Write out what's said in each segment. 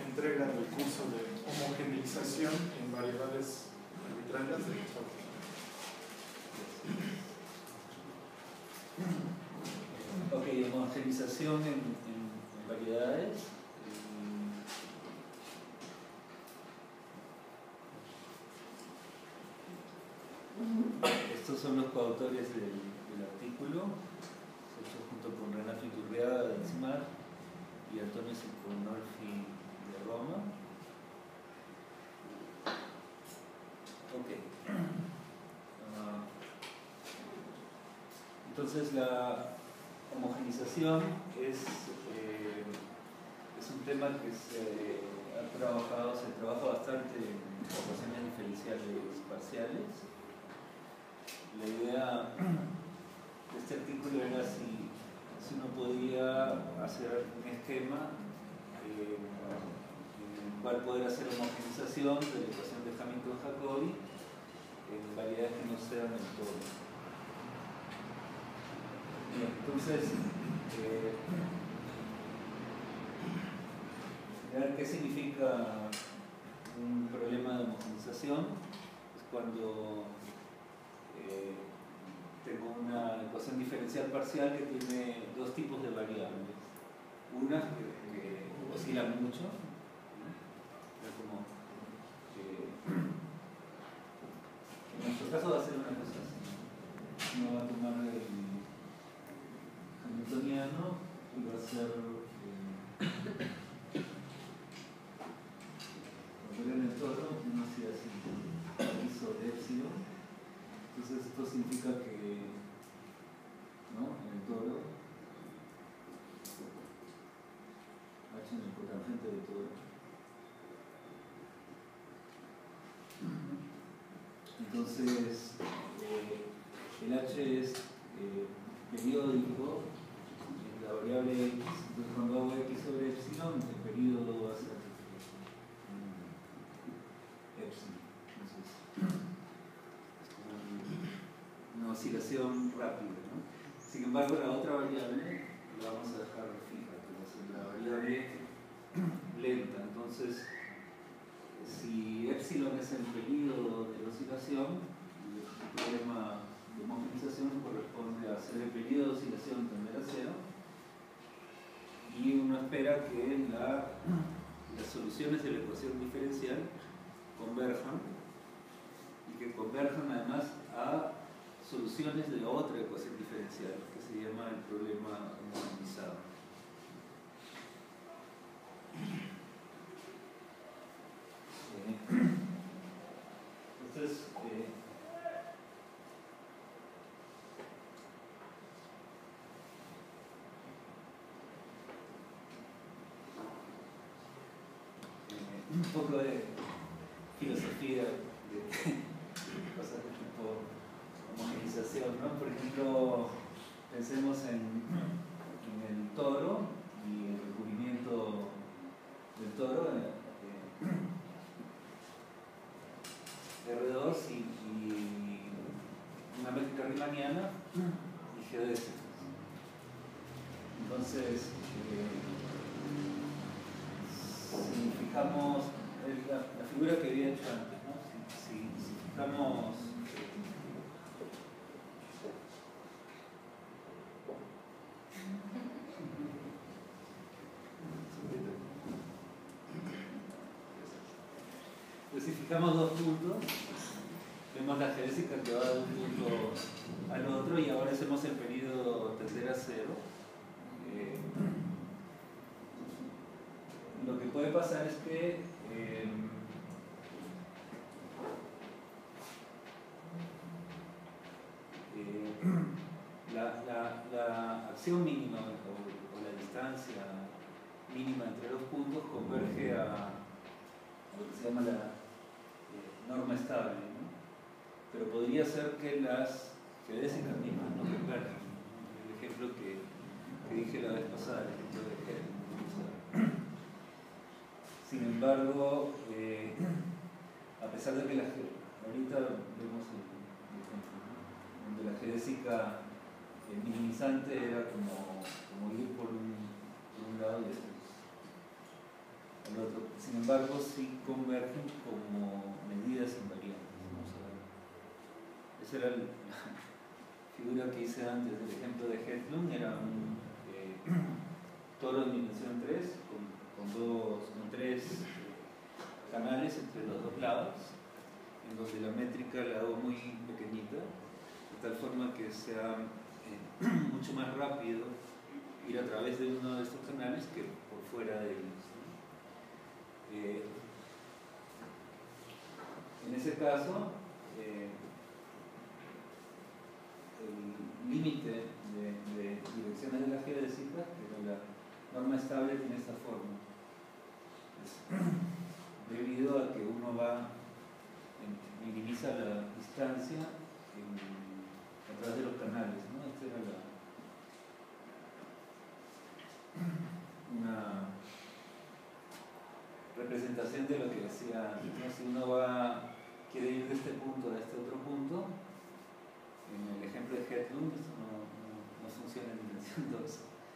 entrega del curso de homogeneización en variedades arbitrarias de los autos. Ok, homogeneización en variedades. Estos son los coautores del artículo, hecho junto con Renato Iturriaga de ESMAD y Antonio Ciconolfi de Roma. Ok. Entonces la homogeneización es un tema que se trabaja bastante en ecuaciones diferenciales parciales. La idea de este artículo era si uno podía hacer un esquema en el cual poder hacer homogeneización de la ecuación de Hamilton-Jacobi en variedades que no sean el todo. Bien, entonces, ¿qué significa un problema de homogeneización? Es cuando tengo una ecuación diferencial parcial que tiene dos tipos de variables. Una que oscilan mucho, como en nuestro caso va a ser una cosa así. Uno va a tomar el hamiltoniano y va a ser cuando en el toro uno se hace hizo de epsilon. Entonces esto significa que en el toro H en el cotangente de toro. Entonces el H es periódico, la variable X. Entonces cuando hago X sobre epsilon, el periodo va a ser epsilon. Entonces una oscilación rápida, ¿no? Sin embargo, la otra variable la vamos a dejar fija, que va a ser la variable lenta. Entonces, si epsilon es el periodo de la oscilación, el problema de homogeneización corresponde a hacer el periodo de oscilación tender a cero, y uno espera que las soluciones de la ecuación diferencial converjan, y que converjan además a soluciones de otra ecuación diferencial que se llama el problema homogeneizado. Entonces, un poco de filosofía de cosas de tipo homogeneización, ¿no? Por ejemplo, pensemos en el toro y el recubrimiento del toro, R2 y una métrica riemanniana y geodésica. Entonces, si fijamos la figura que había hecho antes, ¿no? Si fijamos si fijamos dos puntos, vemos la geodésica que va de un punto al otro, y ahora hacemos el periodo tender a cero. Lo que puede pasar es que la acción mínima o la distancia mínima entre los puntos converge a lo que se llama la norma estable, ¿no? Pero podría ser que las geodésicas mismas no convergen. El ejemplo que dije la vez pasada, el ejemplo de Helm. Sin embargo, a pesar de que ahorita vemos el ejemplo, ¿no? Donde la geodésica minimizante era como ir por un lado y después el otro. Sin embargo, sí convergen como medidas invariantes. Vamos a ver. Esa era la figura que hice antes del ejemplo de Hedlund. Era un toro en dimensión 3 con tres canales entre los dos lados, en donde la métrica la hago muy pequeñita, de tal forma que sea mucho más rápido ir a través de uno de estos canales que por fuera de ellos. En ese caso, el límite de direcciones de la geodésica, que la norma estable tiene esta forma. Debido a que uno minimiza la distancia a través de los canales, ¿no? Esta era una representación de lo que decía antes, ¿no? Si uno quiere ir de este punto a este otro punto, en el ejemplo de Hedlund esto no funciona en dimensión 2.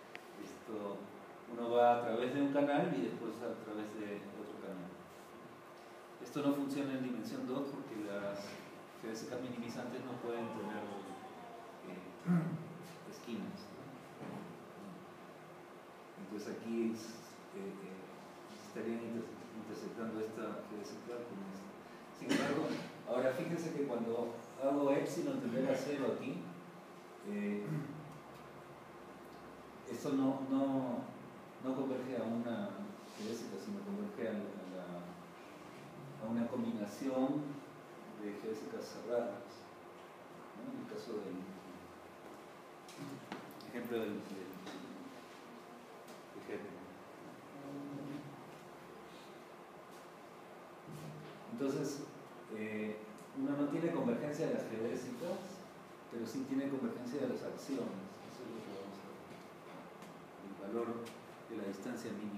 Uno va a través de un canal y después a través de otro canal. Esto no funciona en dimensión 2 porque las geodésicas minimizantes no pueden tener esquinas, ¿no? Entonces aquí estarían intersectando esta geodésica con esta. Sin embargo, ahora fíjense que cuando hago epsilon tender a 0 aquí, esto no converge a una geodésica, sino converge a una combinación de geodésicas cerradas, ¿no? En el caso del ejemplo de Hedlund. Entonces, uno no tiene convergencia de las geodésicas, pero sí tiene convergencia de las acciones. Eso es lo que vamos a ver. El valor de la distancia mínima.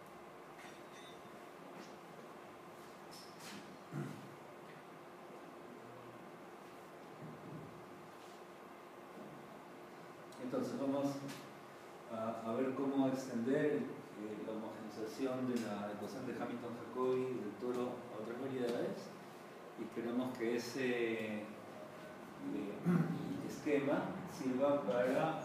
Entonces vamos a ver cómo extender la homogeneización de la ecuación de Hamilton-Jacobi del toro a otras variedades, y esperamos que ese esquema sirva para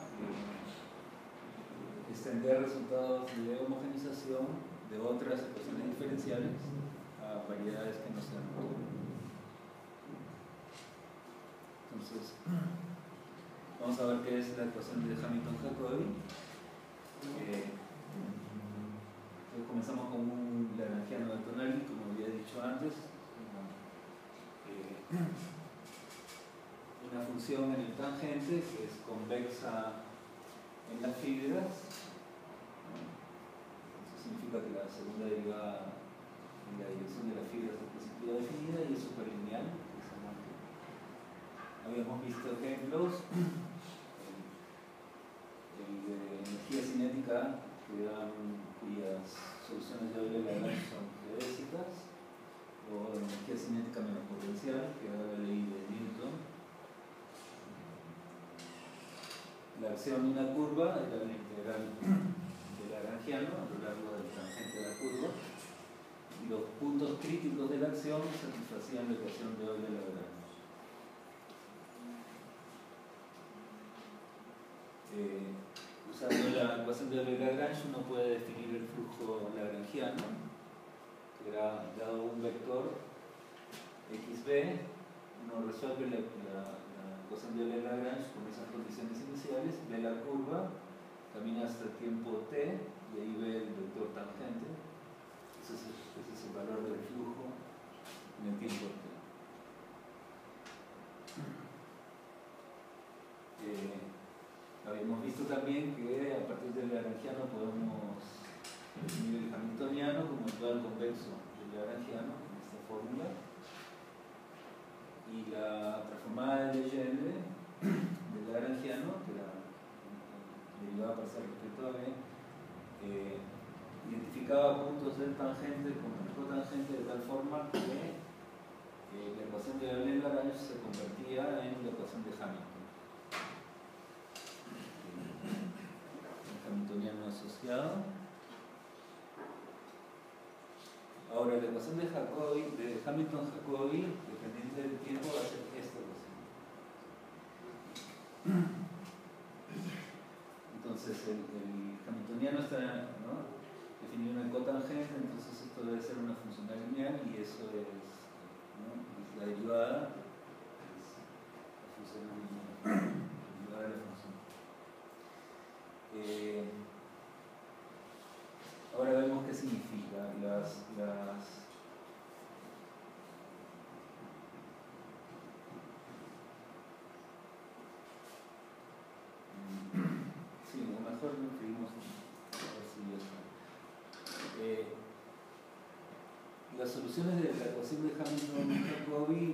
extender resultados de homogeneización de otras ecuaciones diferenciales a variedades que no sean toro. Entonces, vamos a ver qué es la ecuación de Hamilton-Jacobi. Comenzamos con un lagrangiano de Tonali, como había dicho antes, una función en el tangente que es convexa en las fibras. Eso significa que la segunda derivada en la dirección de las fibras es positiva definida y es superlineal. Habíamos visto ejemplos, el de energía cinética, cuyas soluciones de Euler-Lagrange son geodésicas, o energía cinética menos potencial, que da la ley de Newton. La acción de una curva era la integral del lagrangiano a lo largo del tangente de la curva, y los puntos críticos de la acción satisfacían la ecuación de Euler-Lagrange. Usando la ecuación de Euler-Lagrange uno puede definir el flujo lagrangiano, que era dado un vector xb, uno resuelve la ecuación de Euler-Lagrange con esas condiciones iniciales, ve la curva, camina hasta el tiempo t y ahí ve el vector tangente. Ese es el valor del flujo en el tiempo t. Habíamos visto también que a partir del lagrangiano podemos definir el hamiltoniano como el dual convexo del lagrangiano en esta fórmula, y la transformada de Legendre del lagrangiano, que la derivada parcial respecto a b, identificaba puntos del tangente con el cotangente de tal forma que la ecuación de Euler-Lagrange se convertía en la ecuación de Hamilton. Hamiltoniano asociado. Ahora, la ecuación de Hamilton-Jacobi, dependiendo del tiempo, va a ser esta ecuación. Entonces, el hamiltoniano está, ¿no?, definido en el cotangente, entonces esto debe ser una funcional lineal y eso es, ¿no?, es la derivada, es la funcional lineal, la derivada de la función. Ahora vemos qué significa sí, a lo mejor lo escribimos así ya está. Las soluciones de la ecuación de Hamilton-Jacobi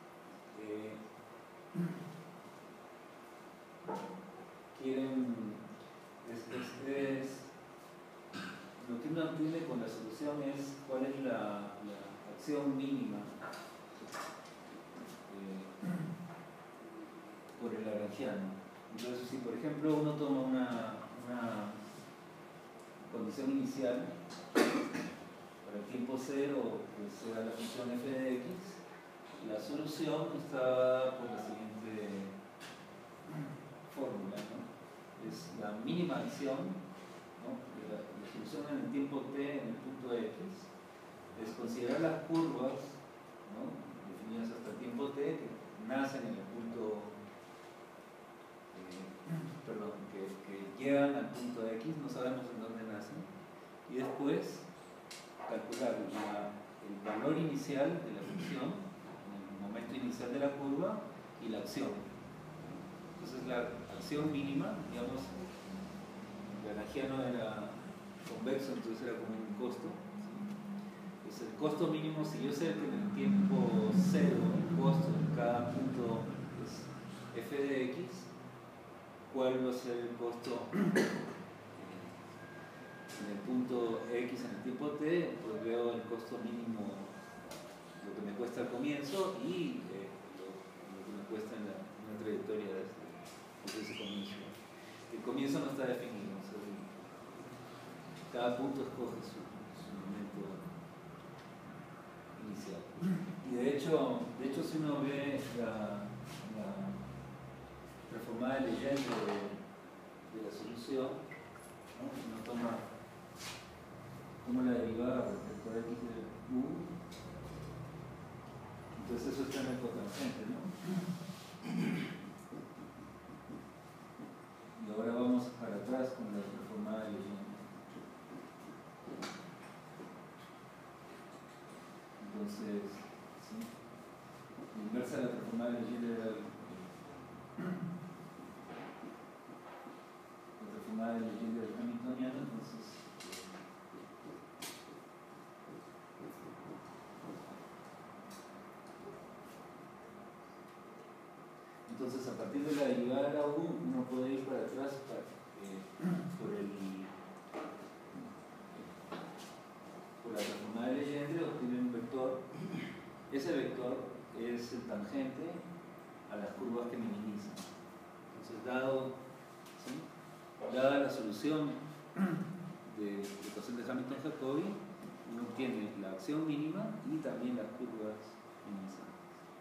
lo que uno obtiene con la solución es cuál es la acción mínima por el lagrangiano. Entonces, si por ejemplo uno toma una condición inicial para el tiempo cero, que sea la función f de x, la solución está por la siguiente fórmula, ¿no? Es la mínima acción, ¿no?, la solución en el tiempo t en el punto x, es considerar las curvas, ¿no?, definidas hasta el tiempo t, que nacen en el punto, que llegan al punto x, no sabemos en dónde nacen, y después calcular el valor inicial de la función, el momento inicial de la curva y la acción. Entonces la acción mínima, digamos, el lagrangiano era convexo, entonces era como un costo. Pues el costo mínimo, si yo sé que en el tiempo cero el costo de cada punto es f de x, ¿cuál va a ser el costo en el punto x en el tiempo t? Pues veo el costo mínimo, lo que me cuesta al comienzo y lo que me cuesta en una trayectoria desde ese comienzo. El comienzo no está definido, o sea, cada punto escoge su momento inicial. Y de hecho si uno ve la reformada de Legendre de la solución, ¿no?, uno toma como la derivada respecto a x de u, entonces eso está en el cotangente, ¿no? Y ahora vamos para atrás con la reformada de Legendre. Entonces, ¿sí?, la inversa de la transformada de Legendre era la transformada de Legendre del hamiltoniano, entonces a partir de la derivada de la u uno puede ir para atrás por la transformada de Legendre, obtiene un vector. Ese vector es el tangente a las curvas que minimizan. Entonces, dada la solución de la ecuación de Hamilton-Jacobi, uno obtiene la acción mínima y también las curvas minimizantes.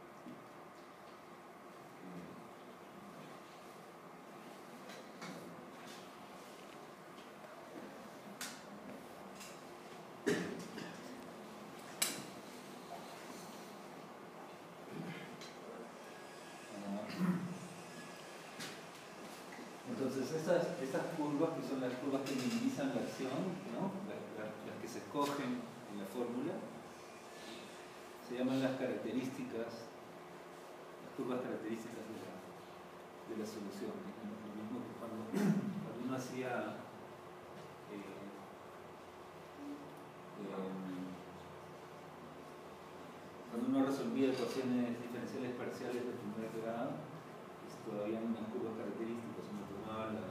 Entonces, estas curvas, que son las curvas que minimizan la acción, ¿no?, las que se escogen en la fórmula, se llaman las curvas características de la solución. Lo mismo que cuando uno hacía cuando uno resolvía ecuaciones diferenciales parciales de primer grado, todavía hay unas curvas características, uno tomaba la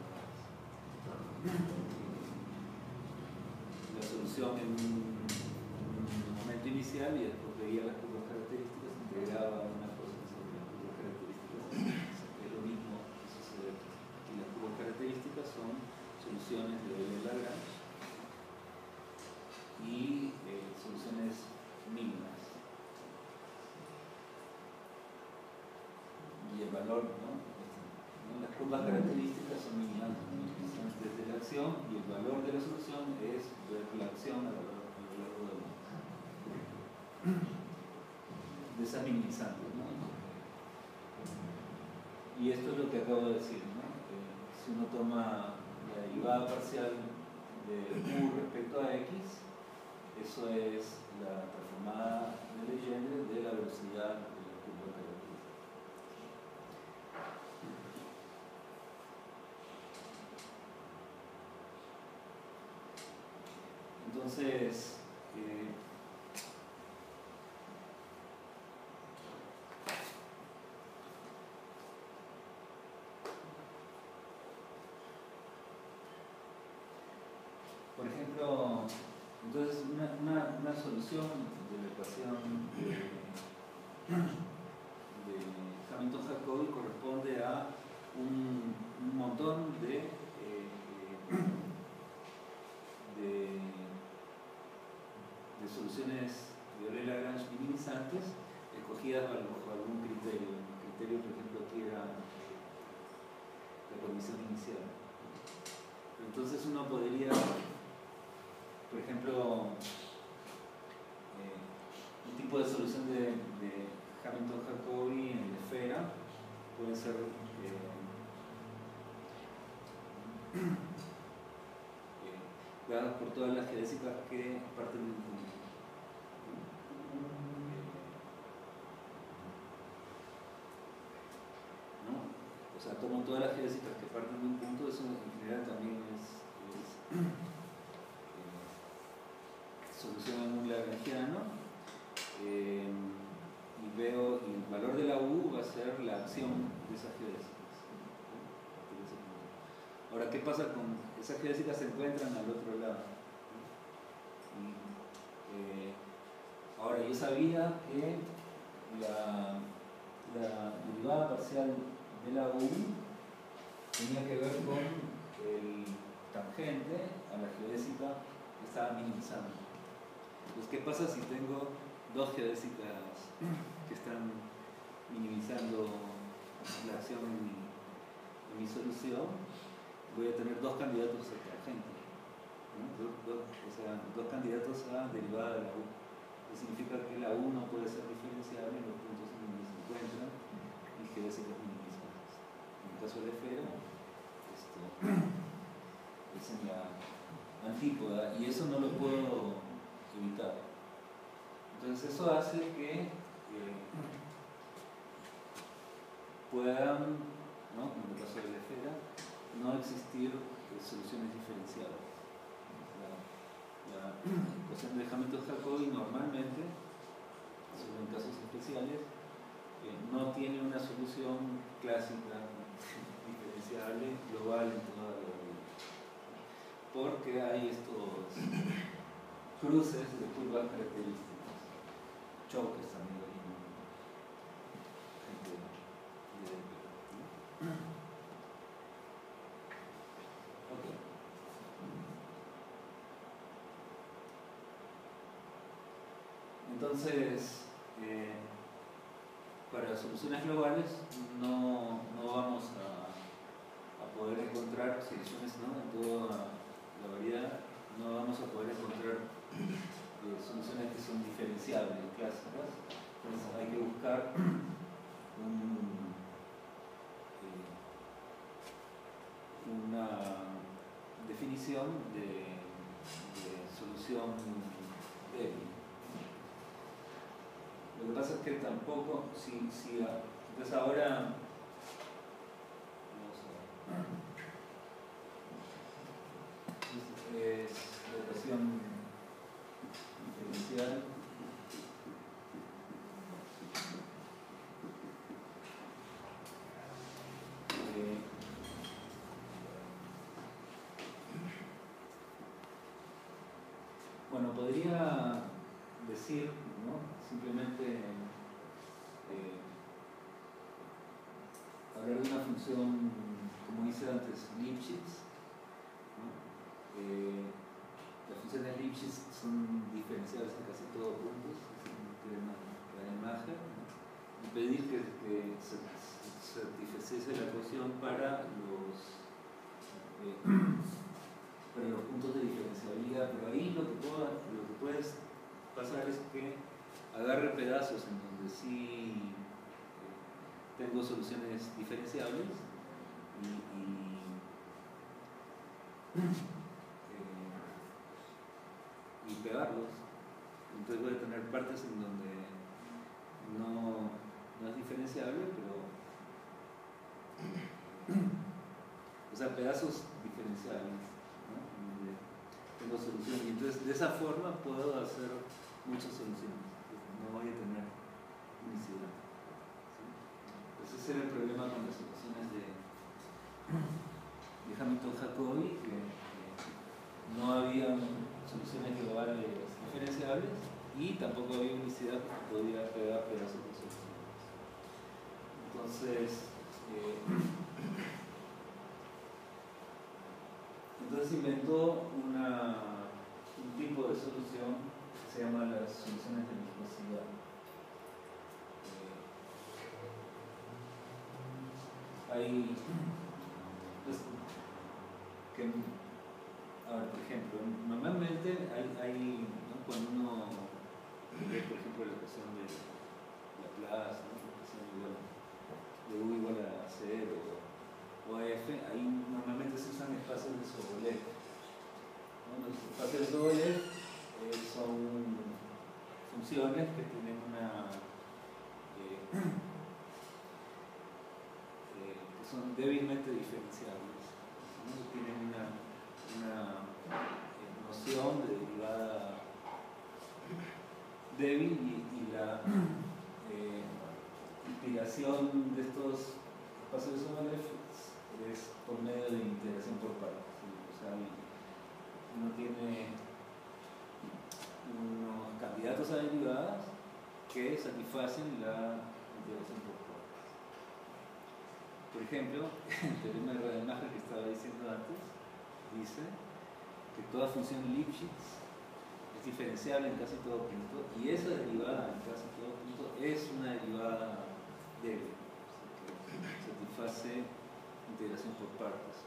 solución en un momento inicial y después veía las curvas características, integraba una cosa sobre las curvas características. Es lo mismo que sucede aquí. Y las curvas características son soluciones de Euler-Lagrange y soluciones valor, ¿no? Las curvas características son minimizantes de la acción y el valor de la solución es ver la acción a lo largo de esas minimizantes, ¿no? Y esto es lo que acabo de decir, ¿no? Si uno toma la derivada parcial de U respecto a X, eso es la transformada de Legendre de la velocidad de la curva característica. Entonces, por ejemplo, entonces una solución de la ecuación de Hamilton-Jacobi corresponde a un montón de soluciones de Euler-Lagrange minimizantes escogidas bajo algún criterio. El criterio, por ejemplo, aquí era la condición inicial. Entonces uno podría, por ejemplo, un tipo de solución de Hamilton-Jacobi en la esfera puede ser dadas por todas las geodésicas que parten de un punto. ¿No? O sea, tomo todas las geodésicas que parten de un punto, eso en general también es solución en un lagrangiano, y veo, y el valor de la U va a ser la acción de esas geodésicas. Ahora, ¿qué pasa con esas geodésicas? Se encuentran al otro lado. Ahora, yo sabía que la derivada parcial de la U tenía que ver con el tangente a la geodésica que estaba minimizando. Entonces, ¿qué pasa si tengo dos geodésicas que están minimizando la acción en mi solución? Voy a tener dos candidatos a tangente, ¿no? O sea, dos candidatos a derivada de la U. Eso significa que la U no puede ser diferenciable en los puntos en donde se encuentran y geodésicas minimizantes. En el caso de la esfera, esto es en la antípoda y eso no lo puedo evitar. Entonces eso hace que puedan, ¿no? Como en el caso de la esfera, no existir soluciones diferenciables. La ecuación de Hamilton-Jacobi normalmente, solo en casos especiales, no tiene una solución clásica diferenciable global en toda la vida, porque hay estos cruces de curvas características, choques también de gente de okay. Entonces, para soluciones globales no vamos a poder encontrar soluciones, ¿no? En toda la variedad no vamos a poder encontrar soluciones que son diferenciables, clásicas. Entonces hay que buscar una definición de solución débil. Lo que pasa es que tampoco, entonces ahora vamos a ver. Es la ecuación diferencial. Bueno, podría decir, ¿no? Simplemente hablar de una función, como hice antes, Lipschitz, ¿no? Las funciones Lipschitz son diferenciables en casi todos puntos, es una imagen, ¿no? Y pedir que se satisfaciese la ecuación para los puntos de diferenciabilidad, pero ahí lo que puedes pasar es que agarre pedazos en donde sí tengo soluciones diferenciables y pegarlos. Entonces voy a tener partes en donde no es diferenciable, pero o sea, pedazos diferenciables, ¿no? Donde tengo soluciones y entonces de esa forma puedo hacer muchas soluciones, no voy a tener unicidad, ¿sí? Ese era el problema con las ecuaciones de Hamilton-Jacobi, que no había soluciones globales diferenciables y tampoco había unicidad que podía pegar pedazos de soluciones. Entonces inventó un tipo de solución que se llama las soluciones de viscosidad. Por ejemplo, normalmente ¿no? Cuando uno ve, por ejemplo, la ecuación de Laplace, ¿no? La ecuación de U igual a 0 o a F, ahí normalmente se usan espacios de Sobolev, ¿no? Los espacios de Sobolev son funciones que tienen que son débilmente diferenciables, ¿no? Tienen una noción de derivada débil y la inspiración de estos espacios de Sobolev es por medio de integración por partes, ¿sí? O sea, uno tiene unos candidatos a derivadas que satisfacen la integración por partes. Por ejemplo, el teorema de Rademacher que estaba diciendo antes dice que toda función Lipschitz es diferenciable en casi todo punto y esa derivada en casi todo punto es una derivada débil, que satisface integración por partes.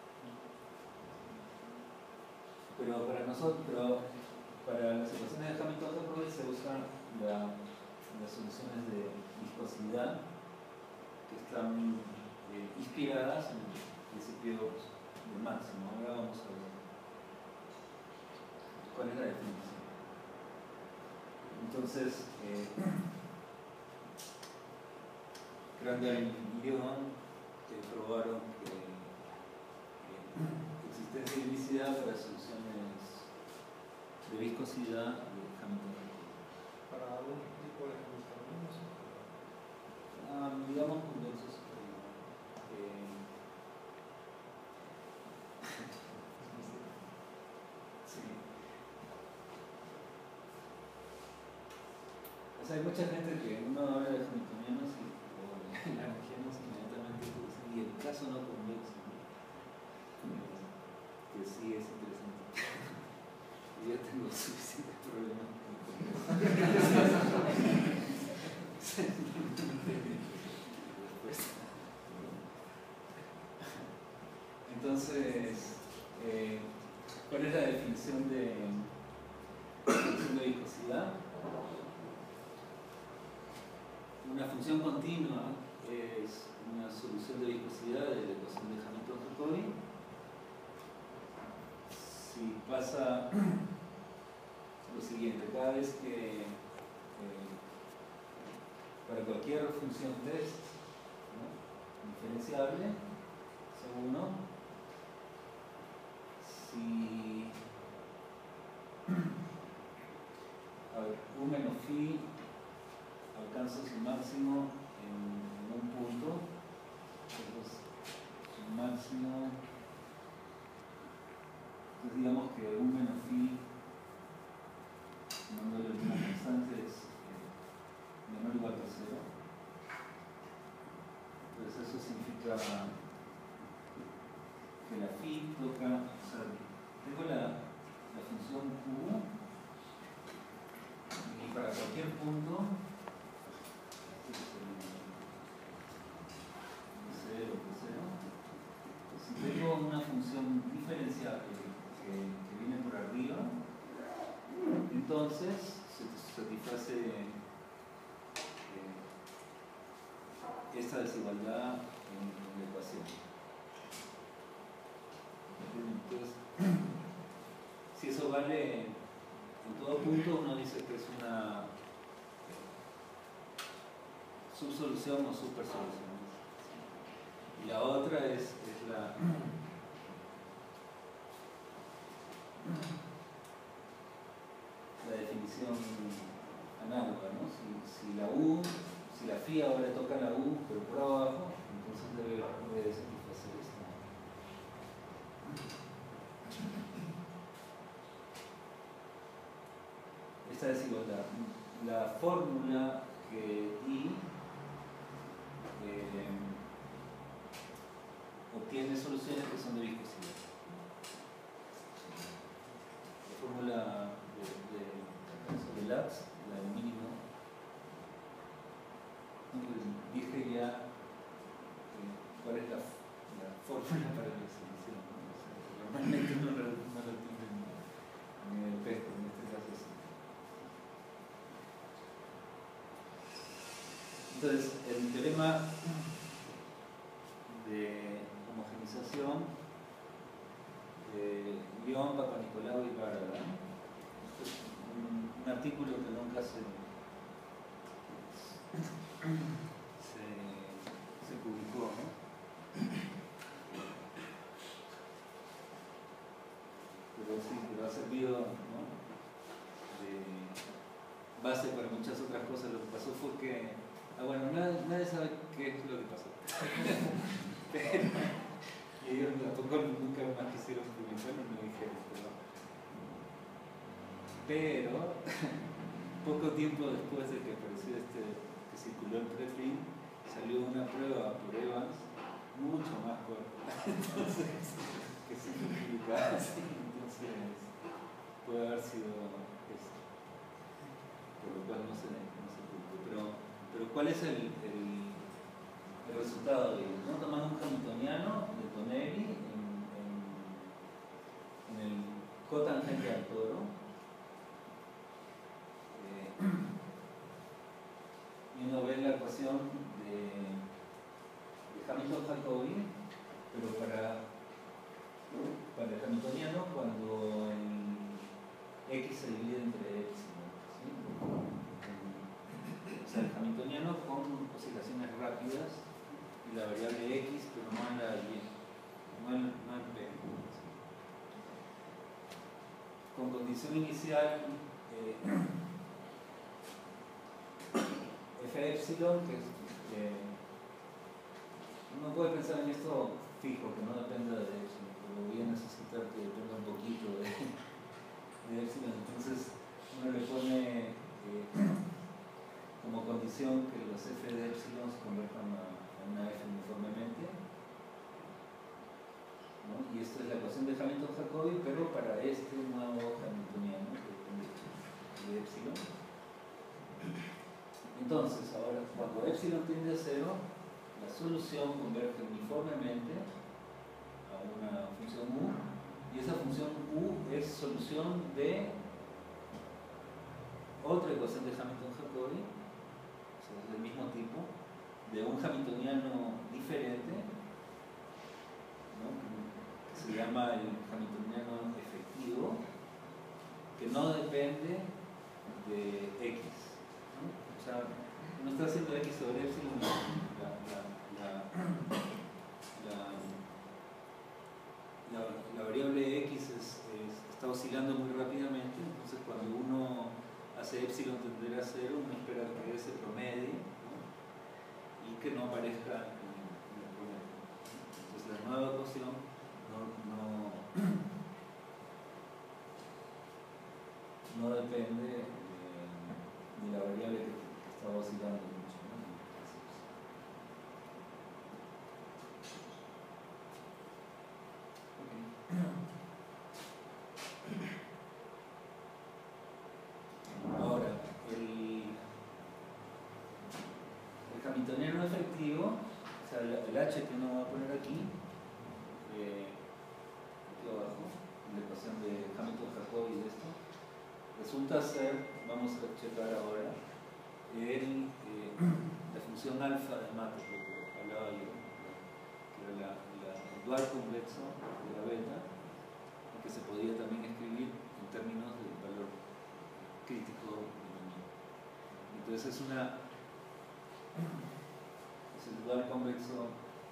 Pero para las ecuaciones de Hamilton-Jacobi se usan las soluciones de viscosidad que están inspiradas en principios de máximo. Ahora vamos a ver cuál es la definición. Entonces, Crandall y Lyon probaron que existencia y unicidad para soluciones de viscosidad de Hamilton-Jacobi. Para algún tipo de caminos. Digamos convexos. Sí. O sea, hay mucha gente que uno habla de hamiltonianos o lagrangianos inmediatamente dicen, y el caso no convexo, ¿no? Que sí es interesante. Y yo tengo suficientes problemas con entonces, ¿cuál es la definición de viscosidad? Una función continua es una solución de viscosidad de la ecuación de Hamilton-Jacobi. Si pasa lo siguiente, cada vez que para cualquier función test, ¿no? Diferenciable, C1, si U menos phi alcanza su máximo en un punto, entonces su máximo, entonces digamos que U menos phi, tomándole una constante, es menor o igual que 0. Entonces eso significa que la phi toca, o sea, tengo la función Q y para cualquier punto entonces se satisface esta desigualdad en la ecuación. Entonces, si eso vale en todo punto, uno dice que es una subsolución o supersolución. Y la otra es la definición análoga, ¿no? Si la phi ahora toca la u, pero por abajo, entonces debe satisfacer esta desigualdad. La fórmula que di obtiene soluciones que son de viscosidad. La fórmula de Lax, la del mínimo, dije ya cuál es la fórmula para la solución. Normalmente no lo tienen en el espejo, en este caso sí. Entonces, el teorema de homogenización de Lyon, Papanicolau y Barada. Un artículo que nunca se publicó, ¿no? Pero sí, pero ha servido, ¿no?, de base para muchas otras cosas. Lo que pasó fue que, bueno, nadie sabe qué es lo que pasó. Y ellos tampoco nunca más quisieron publicar, no me dijeron, pero poco tiempo después de que apareció que circuló en Preslin, salió una prueba por Evans mucho más corta. Entonces, que se publicaba así, entonces puede haber sido eso, por lo cual no se publicó. Pero ¿cuál es el resultado de ello? ¿No? Tomando un hamiltoniano de Tonelli en el cotangente al toro, y uno ve la ecuación de Hamilton-Jacobi, pero para el hamiltoniano cuando el x se divide entre epsilon, ¿sí? O sea, el hamiltoniano con oscilaciones rápidas y la variable x, pero no en la y, no en p. Con condición inicial f epsilon, que es uno puede pensar en esto fijo, que no dependa de epsilon, pero voy a necesitar que dependa un poquito de epsilon. Entonces uno le pone como condición que los f de epsilon se conviertan a una f uniformemente, ¿no? Y esto es la ecuación de Hamilton-Jacobi, pero para este nuevo hamiltoniano que depende de epsilon. Entonces, ahora, cuando epsilon tiende a 0, la solución converge uniformemente a una función u, y esa función u es solución de otra ecuación de Hamilton-Jacobi, o sea, es del mismo tipo, de un hamiltoniano diferente, ¿no?, que se llama el hamiltoniano efectivo, que no depende de x, ¿no? O sea, no está haciendo x sobre epsilon, la variable x está oscilando muy rápidamente, entonces cuando uno hace epsilon tender a 0, uno espera que ese promedie, ¿no?, y que no aparezca en el promedio. Entonces la nueva ecuación no depende de la variable que está oscilando mucho, ¿no? Ahora, el hamiltoniano efectivo, o sea, el h que uno va a poner aquí abajo, en la ecuación de Hamilton-Jacobi de esto, resulta ser, vamos a checar ahora, la función alfa de Matter, lo que hablaba yo, que era el dual convexo de la beta, que se podía también escribir en términos del valor crítico del dominio. Entonces es el dual convexo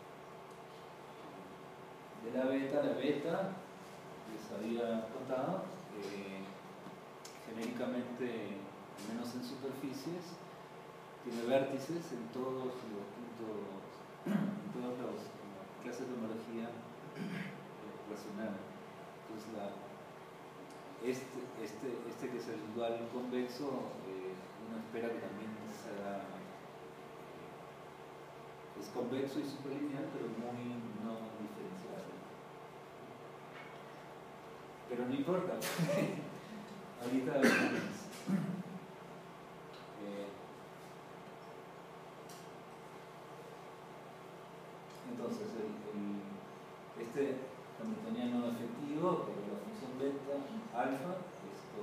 de la beta les había contado, genéricamente, al menos en superficies, tiene vértices en todos los puntos, en todas las clases de homología racional. Entonces este que es el dual convexo, uno espera que también será, es convexo y superlineal, pero muy no diferenciable. Pero no importa, ahorita entonces este hamiltoniano efectivo, que es la función beta, alfa, esto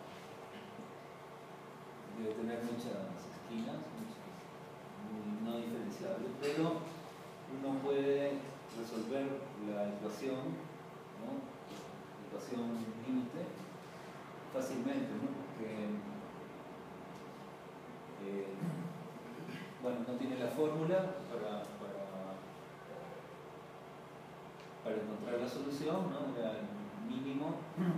debe tener muchas esquinas, muy no diferenciables, pero uno puede resolver la ecuación, ¿no? La ecuación límite fácilmente, ¿no? Porque bueno, no tiene la fórmula para encontrar la solución, ¿no? Era el mínimo,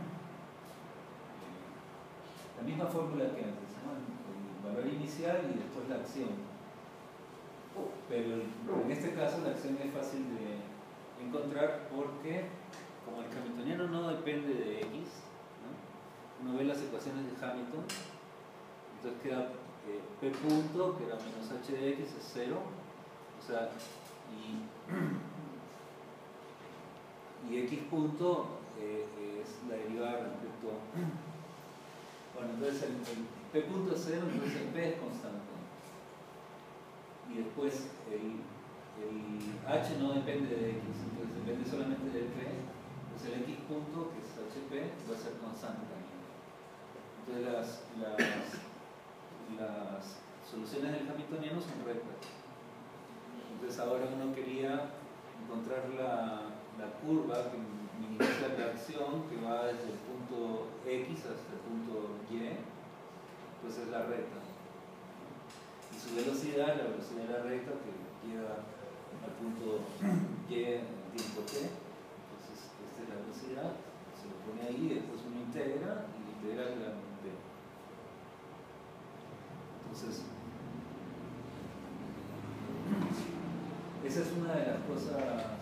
la misma fórmula que antes, ¿no? El valor inicial y después la acción. Pero en este caso la acción es fácil de encontrar porque, como el hamiltoniano no depende de x, ¿no? Uno ve las ecuaciones de Hamilton, entonces queda p punto, que era menos h de x, es 0, o sea, y x punto es la derivada respecto a... Bueno, entonces el p punto es 0, entonces el p es constante. Y después el h no depende de x, entonces depende solamente del p. Entonces el x punto, que es hp, va a ser constante también. Entonces las soluciones del hamiltoniano son rectas. Entonces ahora uno quería encontrar la curva que minimiza la acción, que va desde el punto x hasta el punto y, pues es la recta. Y su velocidad, la velocidad de la recta, que llega al punto y en el tiempo t. Entonces esta es la velocidad, se lo pone ahí, después uno integra y integra la t. Entonces esa es una de las cosas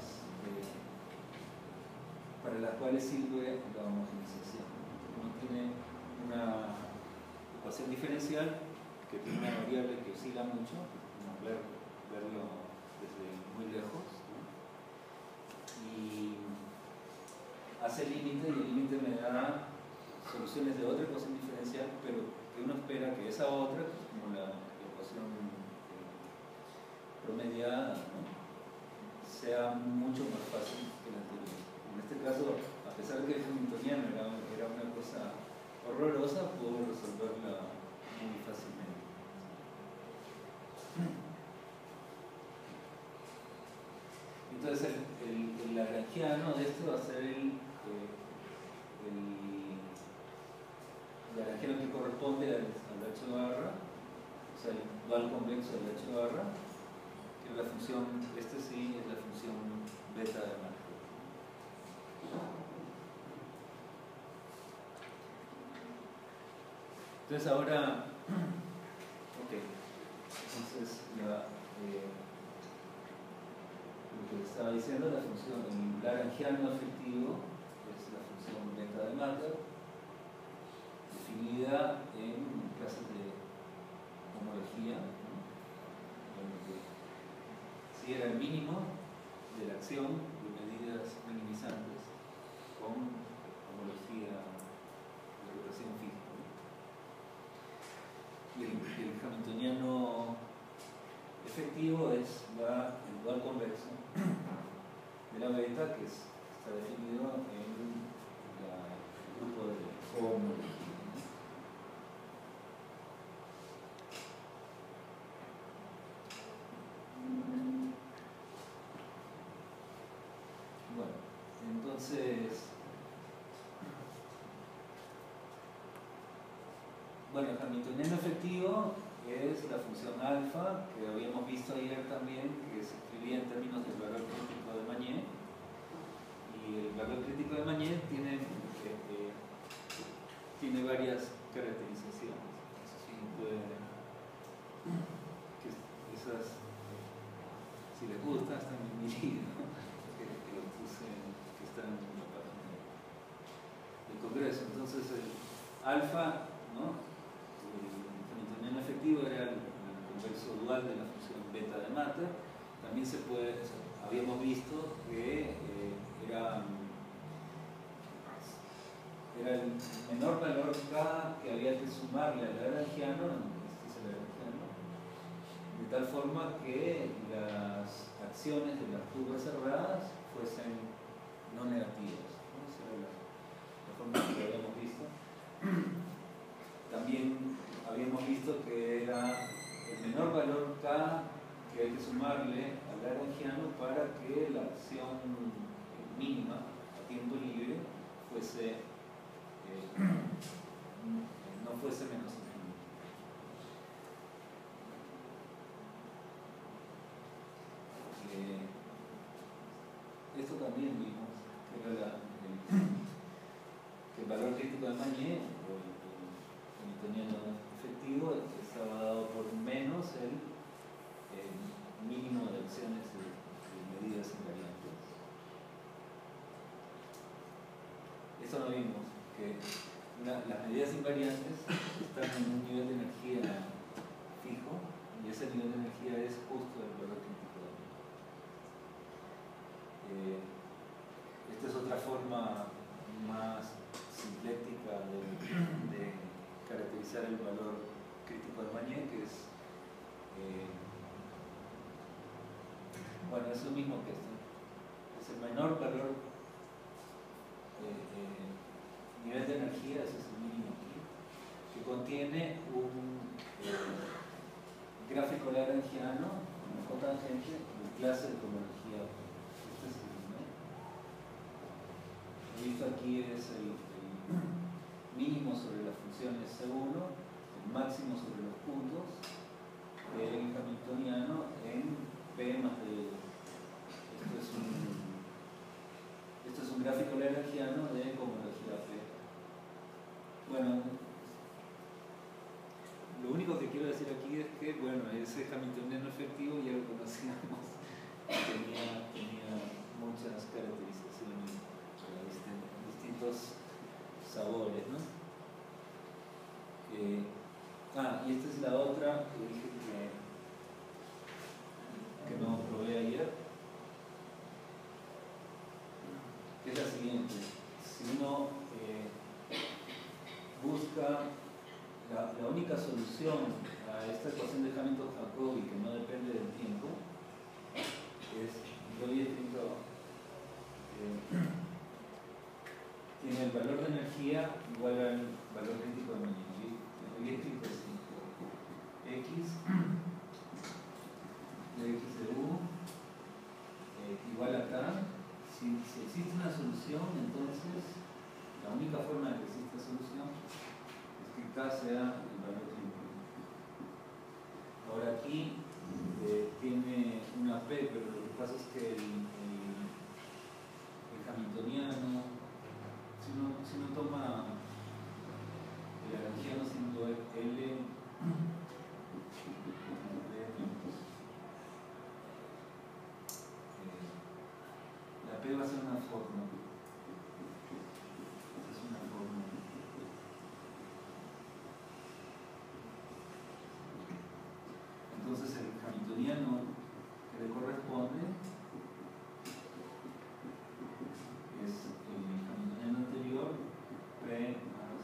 para las cuales sirve la homogenización. Uno tiene una ecuación diferencial que tiene una variable que oscila mucho, verlo desde muy lejos, ¿no? Y hace el límite, y el límite me da soluciones de otra ecuación diferencial, pero que uno espera que esa otra, que es como la ecuación promediada, ¿no?, sea mucho más fácil que la anterior. En este caso, a pesar de que el hamiltoniano era una cosa horrorosa, puedo resolverla muy fácilmente. Entonces el lagrangiano de esto va a ser el lagrangiano que corresponde al H barra, o sea, el dual convexo del H barra, que es la función, este sí es la función beta de Matter. Entonces ahora, ok, entonces lo que estaba diciendo, la función, el lagrangiano efectivo es la función beta de Matter, definida en clases de homología, ¿no?, donde si era el mínimo de la acción de medidas minimizantes con homología de rotación fija. Y el hamiltoniano efectivo va el dual convexo de la beta, que está definido en el grupo de cohomología. Bueno, entonces, bueno, el hamiltoniano efectivo es la función alfa, que habíamos visto ayer también, que se escribía en términos del valor crítico de Mañé. Y el valor crítico de Mañé tiene varias caracterizaciones. Así puede, que esas, si les gusta, están en mi libro, que lo puse, que está en la página del Congreso. Entonces, el alfa, ¿no? El hamiltoniano efectivo era el converso dual de la función beta de Matter. También se puede, habíamos visto que era el menor valor K que había que sumarle al lagrangiano, este es el lagrangiano, de tal forma que las acciones de las curvas cerradas fuesen no negativas, ¿no? Esa era la forma que habíamos visto. También habíamos visto que era el menor valor K que hay que sumarle al lagrangiano para que la acción mínima a tiempo libre fuese no fuese menos infinito. Esto también vimos que era que el valor crítico de Mañé, o el hamiltoniano efectivo, estaba dado por menos el mínimo de acciones de medidas invariantes. Eso lo vimos, que las medidas invariantes están en un nivel de energía fijo y ese nivel de energía es justo el valor crítico de Mañé. Esta es otra forma más sintética de caracterizar el valor crítico de Mañé, que es bueno, es lo mismo que esto, es el menor valor nivel de energía, ese es el mínimo aquí, que contiene un gráfico lagrangiano con cotangente de clase de homología. Este es el primer. Esto aquí es el mínimo sobre las funciones C1, el máximo sobre los puntos del hamiltoniano en P más D. Esto es un gráfico lagrangiano de homología P. Bueno, lo único que quiero decir aquí es que, bueno, ese hamiltoniano efectivo ya lo conocíamos, tenía muchas caracterizaciones, distintos sabores, ¿no? Y esta es la otra que dije que no probé ayer, que es la siguiente. Si uno busca la única solución a esta ecuación de Hamilton-Jacobi que no depende del tiempo, es ρ escrito tiene el valor de energía igual al valor crítico de Mañé. Rho escrito es x de x de u igual a k. Si existe una solución, entonces la única forma de que exista solución es que k sea el valor crítico. Ahora aquí tiene una p, pero lo que pasa es que el hamiltoniano, si uno toma el lagrangiano siendo L, la P va a ser una forma. Esta es una forma. Entonces el hamiltoniano que le corresponde es el hamiltoniano anterior, P más.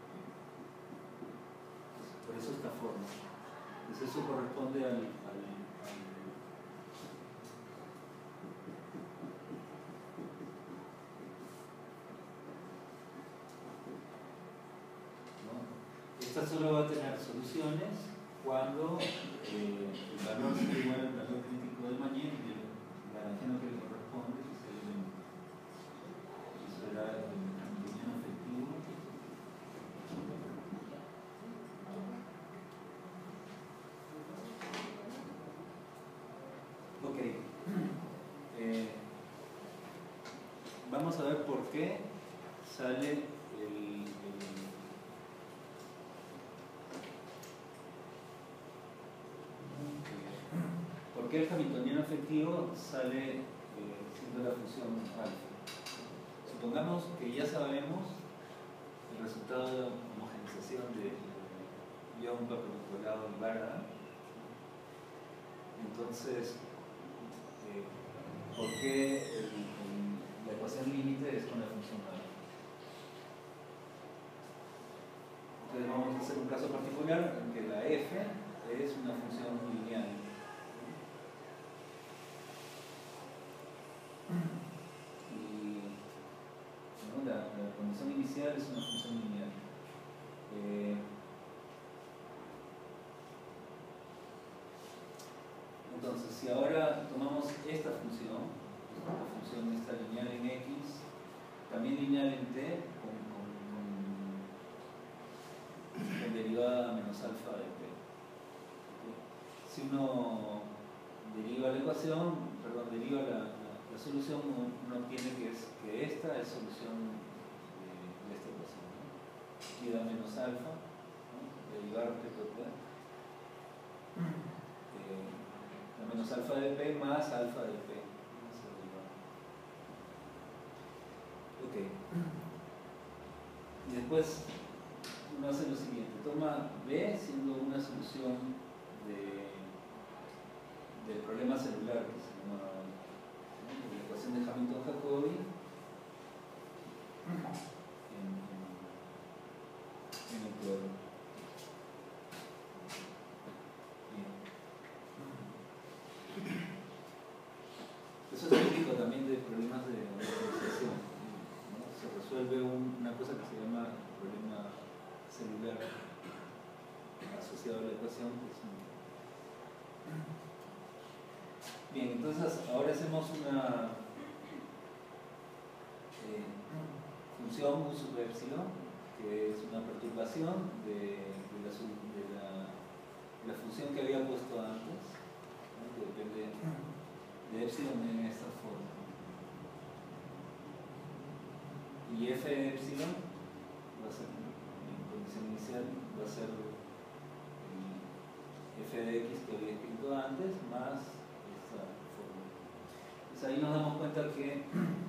Por eso esta forma. Entonces eso corresponde al esta solo va a tener soluciones cuando el valor sea igual al valor crítico de Mañé y el lagrangiano que le corresponde, que es el vamos a ver por qué sale ¿por qué el hamiltoniano efectivo sale siendo la función alfa? Supongamos que ya sabemos el resultado de homogenización de ion perpendicular en Barada. Entonces, ¿por qué la ecuación límite es con la función alfa? Entonces vamos a hacer un caso particular en que la f es una función lineal. Y ¿no? la condición inicial es una función lineal. Entonces, si ahora tomamos esta función, la función esta lineal en x, también lineal en t, con derivada menos alfa de p. Si uno deriva la ecuación, deriva la solución, uno obtiene que esta es solución de esta ecuación, ¿no? Aquí da menos alfa, ¿no? Derivar respecto a p. La menos alfa de p más alfa de p. Ok. Y después uno hace lo siguiente, toma B siendo una solución del problema celular que se llama, ¿no?, la ecuación de Hamilton-Jacobi en el problema. Eso es típico también de problemas de homogenización, ¿no? Se resuelve una cosa que se llama problema celular asociado a la ecuación. Bien, entonces ahora hacemos una función U sub epsilon, que es una perturbación de la función que había puesto antes, ¿no?, que depende de epsilon en esta forma. Y f de epsilon va a ser, en condición inicial, va a ser f de x que había escrito antes más esta fórmula. Entonces ahí nos damos cuenta que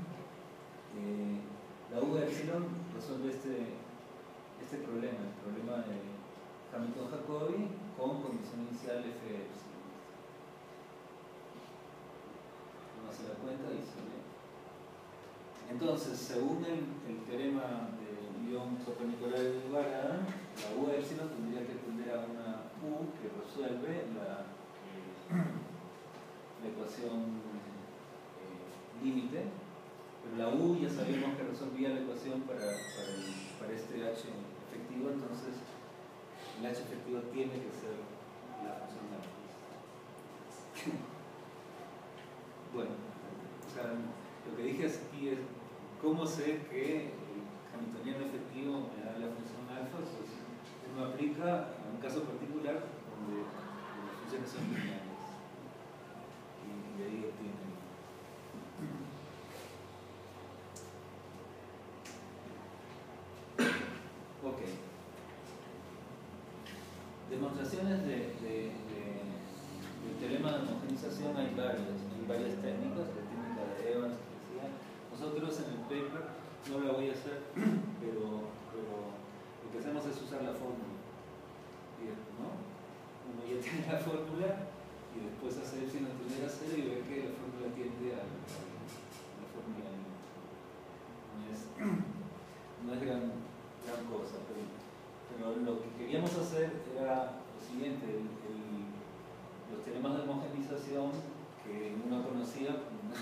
la u de epsilon resuelve este problema, el problema de Hamilton-Jacobi con condición inicial f de epsilon. Uno hace la cuenta y se ve. Entonces, según el teorema de ion perpendicular de Barada, la u de epsilon tendría que tender a una u que resuelve la ecuación límite, pero la u ya sabemos que resolvía la ecuación para este h efectivo, entonces el h efectivo tiene que ser la función alfa. Bueno, o sea, lo que dije aquí es cómo sé que el hamiltoniano efectivo me da la función alfa. Pues uno aplica a un caso particular donde las funciones son lineales y de ahí obtiene. Ok. Demostraciones del teorema de homogenización hay varias técnicas, la técnica de Evans que decía. Nosotros en el paper no la voy a hacer, pero lo que hacemos es usar la fórmula, ¿no? Uno ya tiene la fórmula y después hace epsilon tender a cero y ve que la fórmula tiende a la fórmula no es gran cosa, pero lo que queríamos hacer era lo siguiente, los teoremas de homogenización que uno conocía,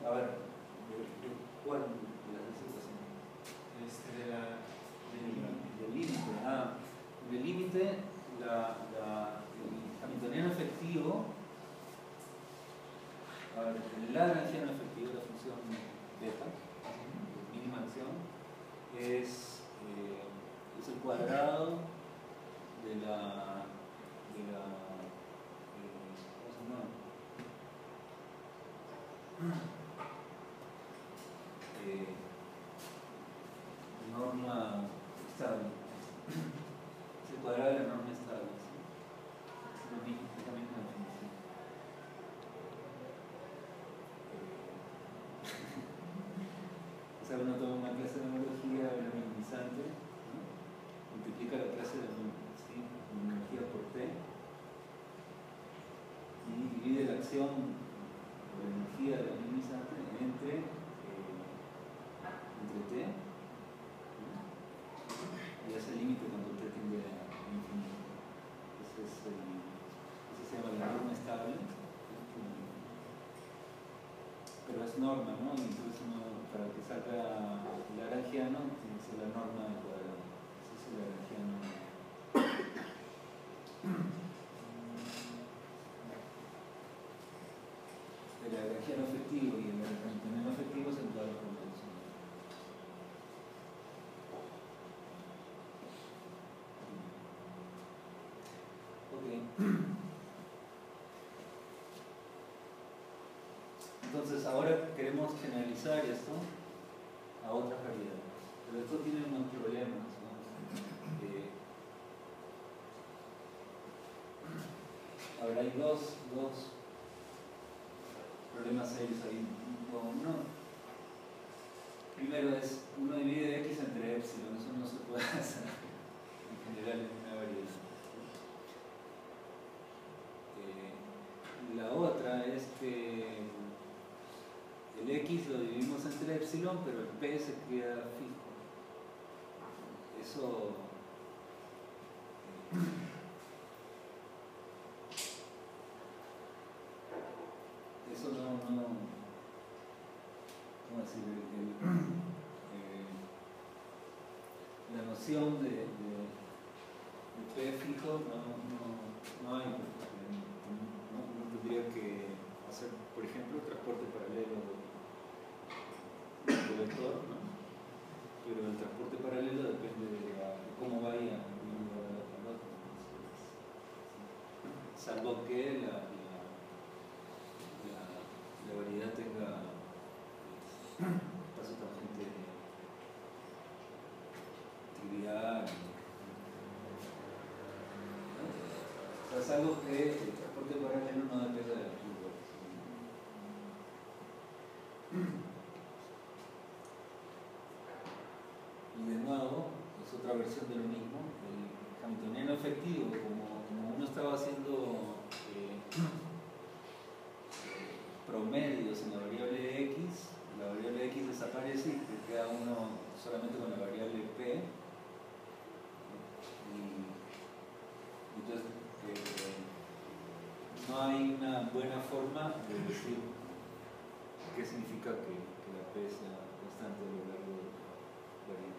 a ver, ¿cuál de las situaciones? Del límite. Del límite, el hamiltoniano efectivo, a ver, el lagrangiano efectivo, la función beta, mínima acción, es el cuadrado de la ¿cómo se llama? Norma estable. Es el cuadrado de la norma estable. ¿Sí? Es lo mismo, es la misma definición. O sea, uno toma una clase de homología, una minimizante, ¿no? Multiplica la clase de homología por T y divide la acción por la energía de la minimizante entre T, y hace el límite cuando T tiende a infinito. Ese se llama la norma estable, pero es norma, ¿no? Y entonces para que salga el lagrangiano tiene que ser la norma al cuadrado. Ese es el lagrangiano. El lagrangiano efectivo y el hamiltoniano efectivo se encuadran con el sonido. Entonces ahora queremos generalizar esto a otras variedades, pero esto tiene unos problemas, ¿no? Ahora hay dos problemas serios ahí. Uno, primero es, uno divide x entre epsilon, eso no se puede hacer en general en una variedad. La otra es que el x lo dividimos entre epsilon, pero el p se queda fijo. Eso no ¿cómo decir? La noción de p fijo no hay, porque no tendría que hacer, por ejemplo, transporte paralelo del vector, ¿no? Pero el transporte paralelo depende de cómo vaya de un lugar al otro. Salvo que la variedad tenga paso tangente trivial. O sea, salvo que el transporte paralelo no depende de la curva. Y de nuevo, es otra versión de lo mismo. El hamiltoniano efectivo, como uno estaba haciendo promedios en la variable x, la variable x desaparece y te queda uno solamente con la variable p. Y entonces no hay una buena forma de decir qué significa que la p sea constante a lo largo de la variable.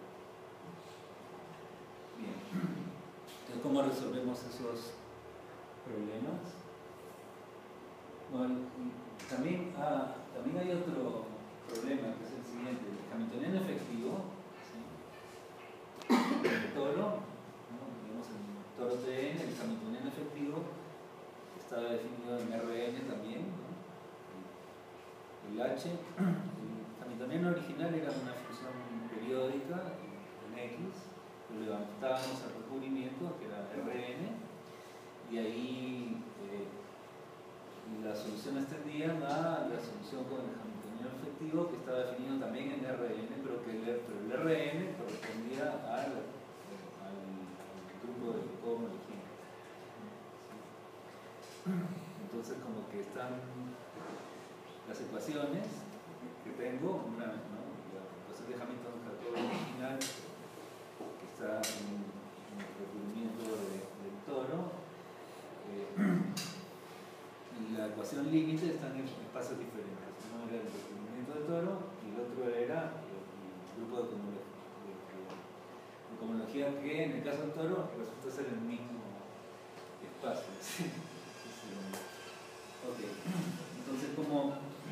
Bien. Entonces, ¿cómo resolvemos esos problemas? Bueno, también hay otro problema que es el siguiente. El hamiltoniano efectivo, ¿sí? El toro, ¿no? Digamos el toro Tn, el hamiltoniano efectivo está definido en Rn también, ¿no? El H, el hamiltoniano original era una función periódica en X, lo levantábamos al recubrimiento, que era Rn, y ahí la solución extendida a la solución con el hamiltoniano efectivo, que estaba definido también en Rn, pero el Rn correspondía al grupo de cohomología. Entonces, como que están las ecuaciones que tengo, la ecuación de Hamilton-Jacobi original, que está en el recubrimiento del toro, y la ecuación límite están en espacios diferentes. Uno era el recubrimiento recubrimiento de toro y el otro era el grupo de cohomología que en el caso del toro resulta ser el mismo espacio. ¿Sí? Ok, entonces como...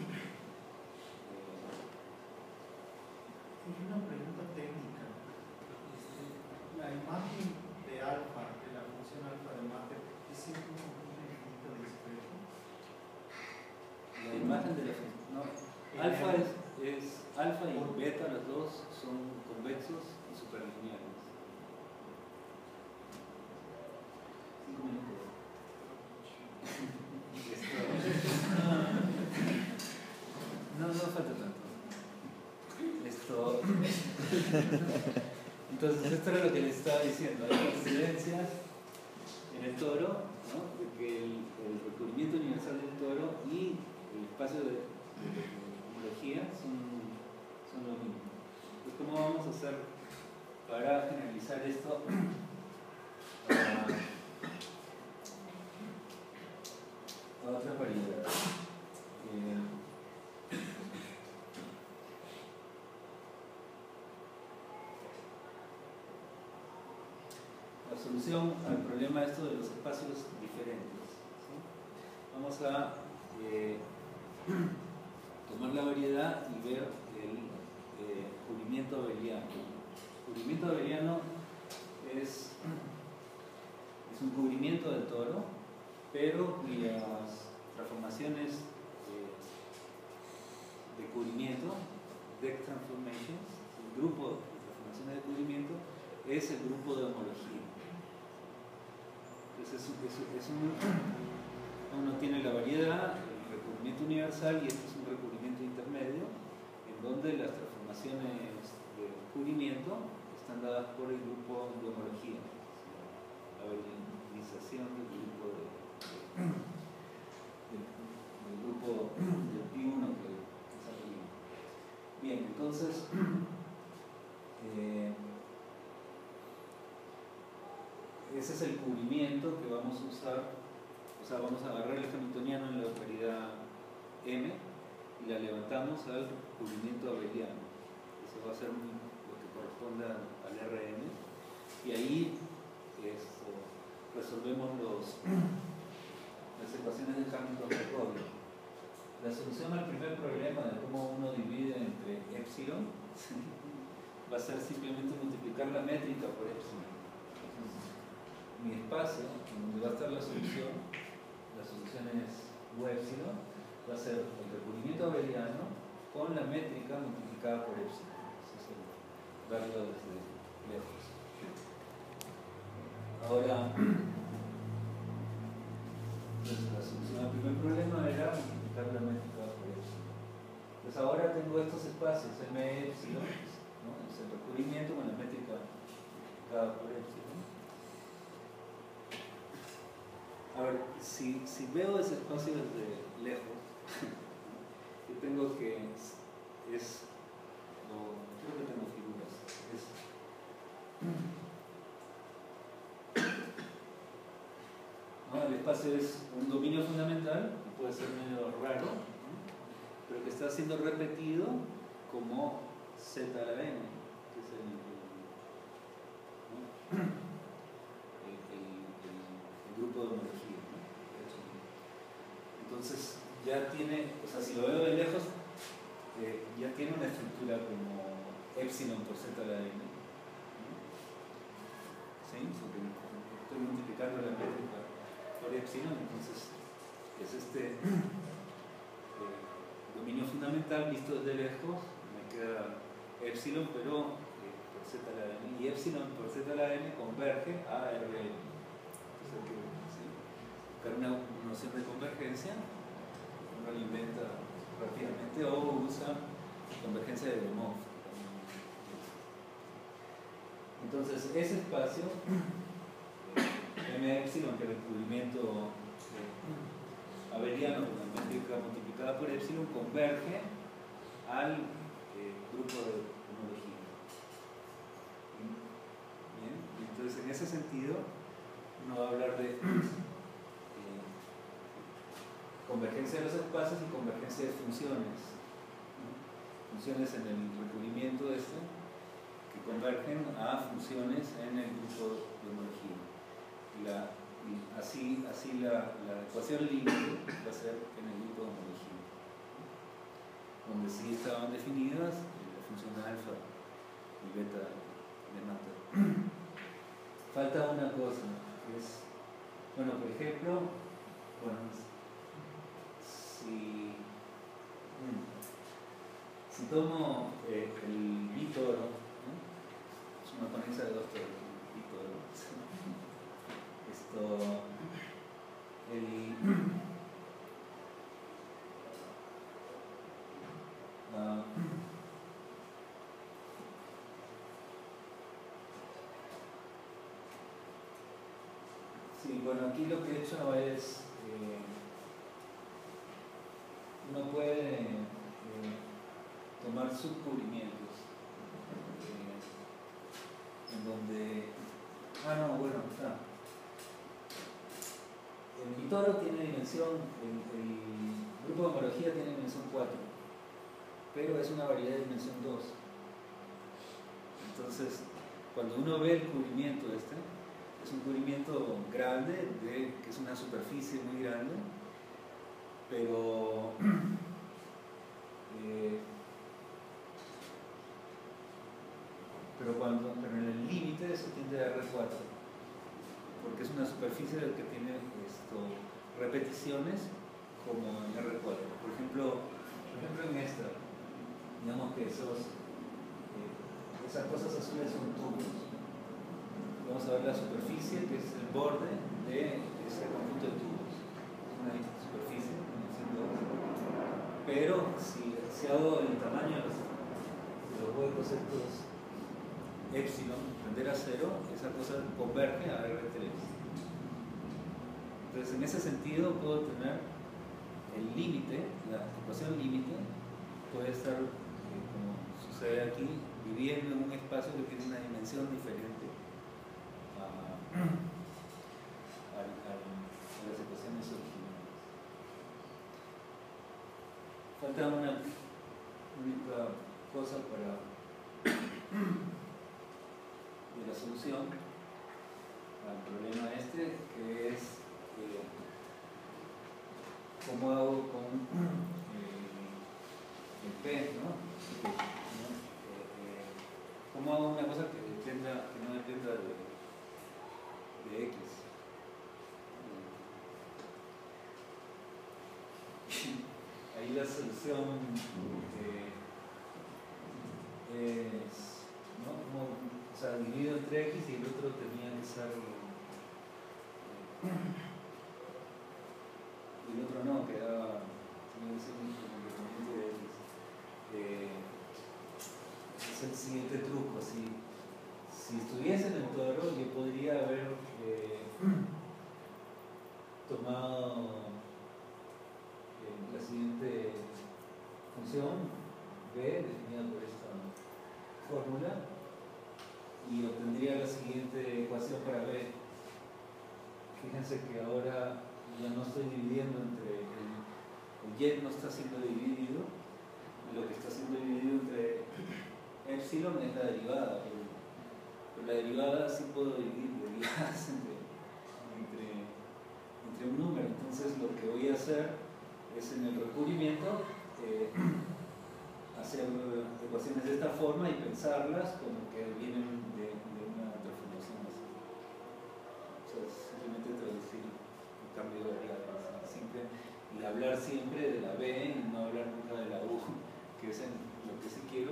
Una pregunta técnica. La imagen de alfa, de la función alfa de Matter, ¿es siempre un conjunto infinito discreto? La imagen de la función... No, alfa alfa y beta, los dos son convexos y superlineales. 5 minutos. No falta tanto. Entonces esto era lo que les estaba diciendo. Hay coincidencias en el toro, ¿no? De que el recubrimiento universal del toro y el espacio de homología son lo mismo. Entonces, ¿cómo vamos a hacer para generalizar esto a otras variedades? La solución al problema esto de los espacios diferentes, ¿sí? Vamos a tomar la variedad y ver el cubrimiento abeliano. El cubrimiento abeliano es un cubrimiento del toro, pero cuyas transformaciones de cubrimiento, deck transformations, el grupo de transformaciones de cubrimiento es el grupo de homología. Entonces uno tiene la variedad, el recubrimiento universal, y este es un recubrimiento intermedio, en donde las transformaciones de cubrimiento están dadas por el grupo de homología, la valinización del grupo del pi1 que es arriba. Bien, entonces ese es el cubrimiento que vamos a usar. O sea, vamos a agarrar el hamiltoniano en la variedad M y la levantamos al cubrimiento abeliano. Eso va a ser lo que corresponde al Rm. Y ahí resolvemos las ecuaciones de Hamilton-Jacobi. La solución al primer problema de cómo uno divide entre epsilon va a ser simplemente multiplicar la métrica por epsilon. Mi espacio, donde va a estar la solución es U epsilon, va a ser el recubrimiento abeliano con la métrica multiplicada por epsilon. Ese es el verlo desde lejos. Ahora, entonces la solución al primer problema era multiplicar la métrica por epsilon. Pues ahora tengo estos espacios M epsilon, ¿no? Es el recubrimiento con la métrica multiplicada por epsilon. A ver, si veo ese espacio desde lejos, yo tengo que creo que tengo figuras. ¿No? El espacio es un dominio fundamental, que puede ser medio raro, ¿no? Pero que está siendo repetido como z a la n, que es el grupo de homología, ¿no? Entonces ya tiene, o sea, si lo veo de lejos, ya tiene una estructura como epsilon por z a la n, ¿no? ¿Sí? Porque estoy multiplicando la métrica por epsilon, entonces es este dominio fundamental visto desde lejos, me queda epsilon, pero por z a la n, y epsilon por z a la n converge a Rn. Entonces hay que buscar una noción de convergencia, uno lo inventa rápidamente o usa convergencia de De Moivre. Entonces ese espacio M epsilon, que es el cubrimiento abeliano con la métrica multiplicada por epsilon, converge al grupo de homología. Bien, entonces en ese sentido uno va a hablar de convergencia de los espacios y convergencia de funciones, ¿no? funciones en el recubrimiento que convergen a funciones en el grupo de homología. Y así la ecuación límite va a ser en el grupo de homología, donde sí estaban definidas la función alfa y beta de Matter. Falta una cosa, que es, bueno, por ejemplo, si tomo el bítoro, ¿no? Es una conexa de dos toros, bítoro. Sí, bueno, aquí lo que he hecho es, uno puede tomar subcubrimientos en donde, el bítoro tiene dimensión, el grupo de homología tiene dimensión 4, pero es una variedad de dimensión 2. Entonces, cuando uno ve el cubrimiento es un cubrimiento grande, que es una superficie muy grande, pero en el límite se tiende a R4, porque es una superficie que tiene repeticiones como en R4. Por ejemplo en esta, digamos que esas cosas azules son tubos. Vamos a ver la superficie, que es el borde de ese conjunto de tubos. Es una superficie, pero si hago el tamaño de los huecos estos epsilon, tender a 0, esa cosa converge a R3. Entonces, en ese sentido, puedo tener el límite, la ecuación límite, puede estar, como sucede aquí, viviendo en un espacio que tiene una dimensión diferente a las ecuaciones originales. Falta una única cosa de la solución al problema que es cómo hago con el P, ¿no? ¿Cómo hago una cosa que no dependa de X? Ahí la solución es, ¿no? Dividido entre X y el otro tenía que ser y el otro no, quedaba, tenía que ser un independiente de X. Es el siguiente truco. Si estuviese en el toro, yo podría haber tomado la siguiente función B, definida por esta fórmula, y obtendría la siguiente ecuación para B. Fíjense que ahora ya no estoy dividiendo entre el Y no está siendo dividido, y lo que está siendo dividido entre epsilon es la derivada, pero la derivada sí puedo dividir derivadas entre un número. Entonces lo que voy a hacer es en el recubrimiento hacer ecuaciones de esta forma y pensarlas como que vienen de una transformación así. O sea, simplemente traducir el cambio de variables y hablar siempre de la B y no hablar nunca de la U, que es lo que sí quiero,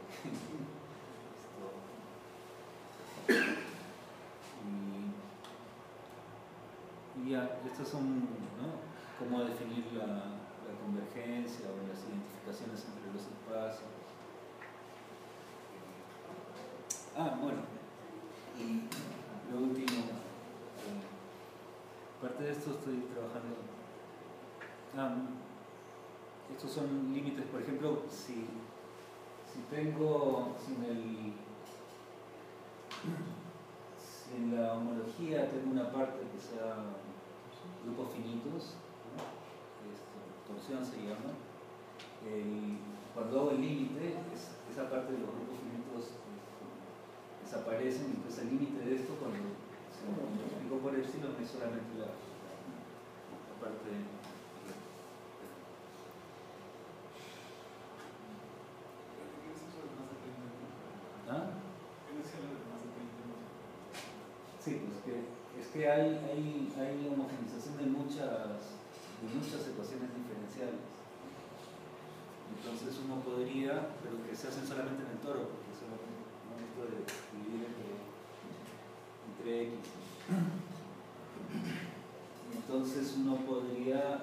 pero y ya, estos son, ¿no?, cómo definir la convergencia o las identificaciones entre los espacios. Bueno, y lo último, parte de esto estoy trabajando. Estos son límites, por ejemplo, si en la homología tengo una parte que sea grupos finitos, ¿no? Torsión se llama, cuando hago el límite, esa parte de los grupos finitos desaparecen, y entonces el límite de esto, cuando se lo multiplico por epsilon, es solamente la parte de... ¿Ah? Sí, pues es que hay homogenización de muchas ecuaciones diferenciales. Entonces uno podría, pero que se hacen solamente en el toro, porque solamente no esto de dividir entre x. Entonces uno podría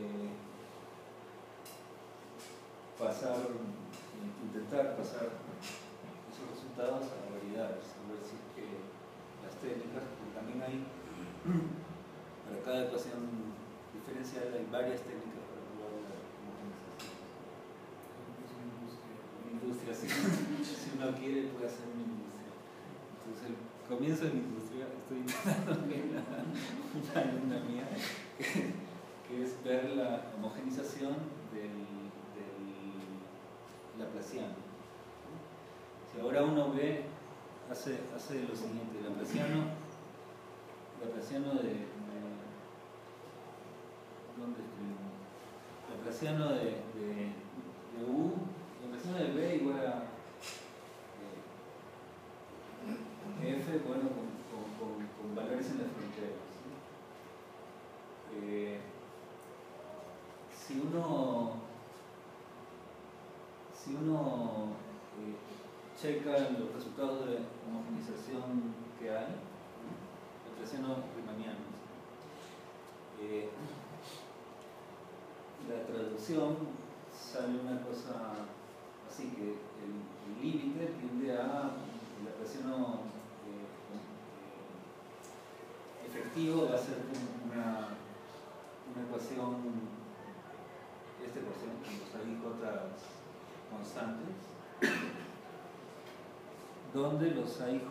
intentar pasar esos resultados a variedades, a ver si es que las técnicas, porque también hay, para cada ecuación diferencial hay varias técnicas para probar la homogenización. Industria, si uno quiere puede hacer una industria. Entonces el comienzo de mi industria estoy intentando una alumna mía que es ver la homogenización del laplaciano. Si ahora uno ve, hace lo siguiente, el laplaciano de ¿dónde escribimos? Laplaciano de U, laplaciano de B igual a F, bueno, con valores en las fronteras. Si uno checa los resultados de homogenización que hay, laplaciano riemanniano, la traducción sale una cosa así, que el límite tiende a el laplaciano efectivo va a ser una ecuación, esta ecuación con los AIJ constantes, donde los AIJ,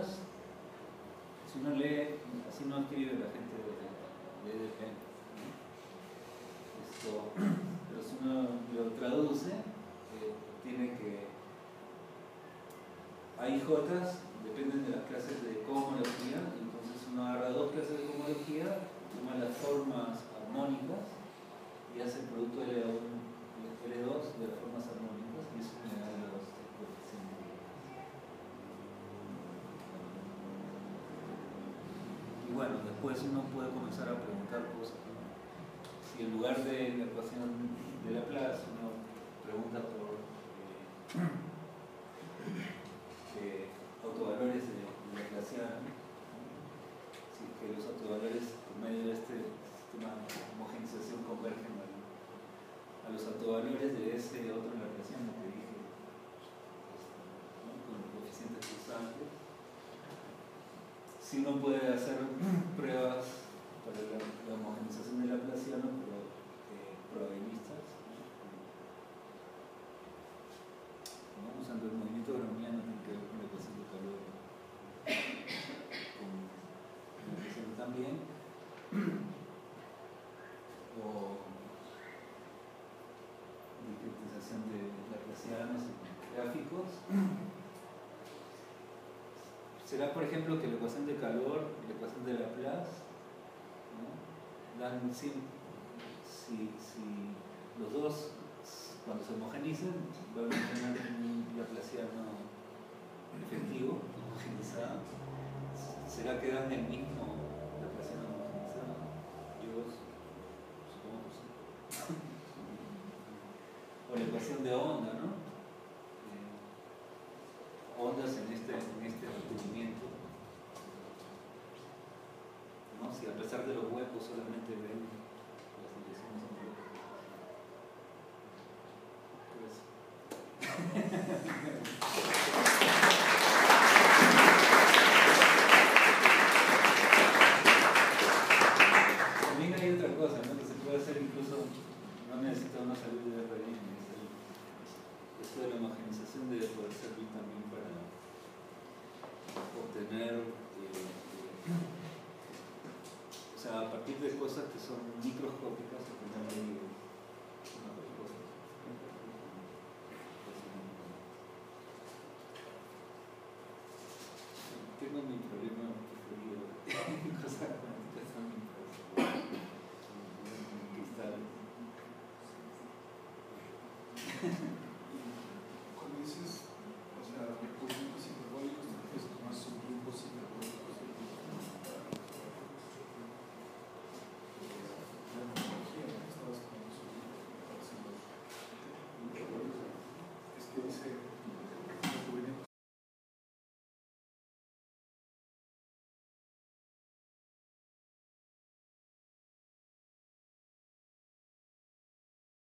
si uno lee, así no escribe la gente de EDP, pero si uno lo traduce, tiene que AIJ dependen de las clases de cohomología, y entonces uno agarra dos clases de cohomología, toma las formas armónicas y hace el producto L1 y L2 de las formas armónicas, y eso me da los coeficientes. Y bueno, después uno puede comenzar a preguntar cosas, ¿no? Si en lugar de la ecuación de Laplace uno pregunta por autovalores de Laplaciano, si es que los autovalores por medio de este sistema de homogenización convergen a los autovalores de ese otro Laplaciano que dije, ¿no? Con los coeficientes constantes. Si uno puede hacer pruebas para la homogenización de Laplaciano, pero probabilistas, ¿no? Usando el movimiento browniano, tiene que ver con la ecuación de calor, con la ecuación también, o discretización de laplacianos y gráficos. Será, por ejemplo, que la ecuación de calor y la ecuación de Laplace, ¿no? Dan si los dos, cuando se homogenicen, van a tener un laplaciano efectivo, homogenizado. ¿Será que dan el mismo laplaciano homogenizado? Yo supongo que sí. O la ecuación de onda, ¿no? Ondas en este recubrimiento, ¿no? Si a pesar de los huecos solamente ven las direcciones También hay otra cosa, ¿no? Que se puede hacer incluso, no necesita uno salir de Berlín. Esto de la homogenización debe poder servir también para obtener, o sea, a partir de cosas que son microscópicas, obtener una respuesta.